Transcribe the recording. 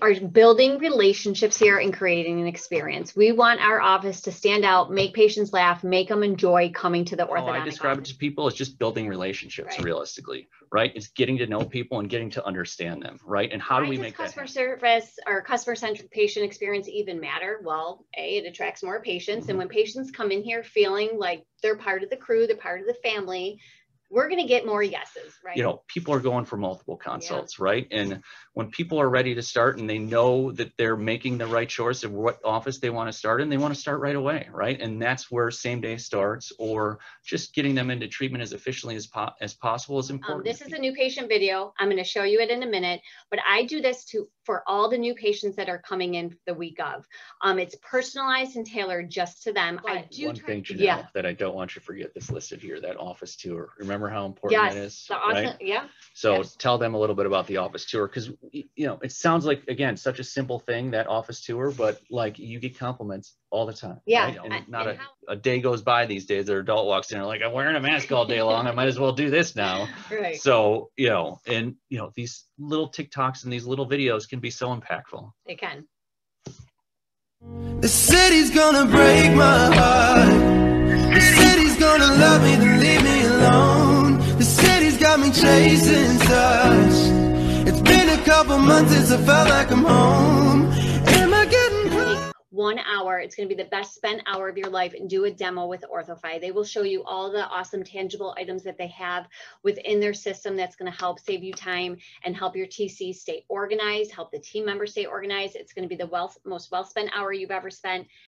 are building relationships here and creating an experience. We want our office to stand out, make patients laugh, make them enjoy coming to the orthodontic How I describe office. it to people is just building relationships, realistically, right? It's getting to know people and getting to understand them, right? And how do we make that customer service or customer-centric patient experience even matter? Well, A, it attracts more patients. And when patients come in here feeling like they're part of the crew, they're part of the family, we're going to get more yeses, right? You know, people are going for multiple consults, right? And when people are ready to start and they know that they're making the right choice of what office they want to start in, they want to start right away, right? And that's where same day starts, or just getting them into treatment as efficiently as possible is important. This is a new patient video. I'm going to show you it in a minute, but I do this for all the new patients that are coming in the week of. It's personalized and tailored just to them. One thing, Janelle, that I don't want you to forget that's listed here, that office tour. Remember how important that is? Right? So tell them a little bit about the office tour, because you know, it sounds like, again, such a simple thing, that office tour, but like you get compliments all the time. Right? And not a day goes by these days their adult walks in and like, I'm wearing a mask all day long, I might as well do this now. Right. So, you know, and you know, these little TikToks and these little videos can be so impactful. They can. The city's gonna break my heart. The city's gonna love me, then leave me alone. The city's got me chasing stars. It's been a couple months since I felt like I'm home. Am I getting close? 1 hour. It's going to be the best spent hour of your life, and do a demo with OrthoFi. They will show you all the awesome tangible items that they have within their system that's going to help save you time and help your TC stay organized, help the team members stay organized. It's going to be the most well spent hour you've ever spent.